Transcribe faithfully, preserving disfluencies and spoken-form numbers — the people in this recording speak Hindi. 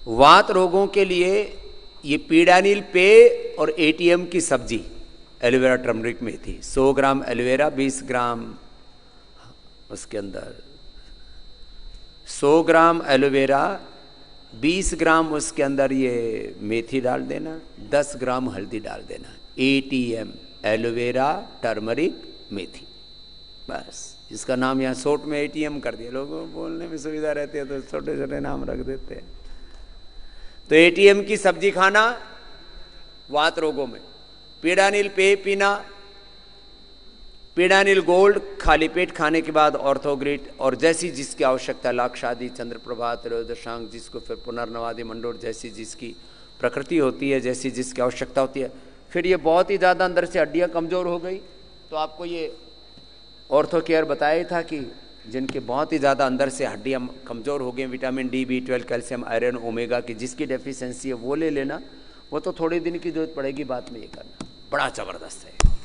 वात रोगों के लिए ये पीडानिल पेय और एटीएम की सब्जी एलोवेरा टर्मरिक मेथी, सौ ग्राम एलोवेरा, बीस ग्राम उसके अंदर सौ ग्राम एलोवेरा, बीस ग्राम उसके अंदर ये मेथी डाल देना, दस ग्राम हल्दी डाल देना। एटीएम एलोवेरा टर्मरिक मेथी, बस इसका नाम यहाँ शॉर्ट में एटीएम कर दिया। लोगों को बोलने में सुविधा रहती है तो छोटे छोटे नाम रख देते हैं। तो एटीएम की सब्जी खाना वात रोगों में, पीडानिल पेय पीना, पीडानिल गोल्ड खाली पेट खाने के बाद ऑर्थोग्रिट, और जैसी जिसकी आवश्यकता, लाक्षादि, चंद्रप्रभा, त्रयोदशांग, जिसको फिर पुनर्नवादि मंडोर, जैसी जिसकी प्रकृति होती है, जैसी जिसकी आवश्यकता होती है। फिर ये बहुत ही ज़्यादा अंदर से हड्डियाँ कमज़ोर हो गई तो आपको ये ऑर्थो केयर बताया था कि जिनके बहुत ही ज़्यादा अंदर से हड्डियाँ कमज़ोर हो गई, vitamin D, B twelve, calcium, iron, omega की जिसकी डेफिशिएंसी है वो ले लेना। वो तो थोड़े दिन की जरूरत पड़ेगी, बाद में ये करना बड़ा ज़बरदस्त है।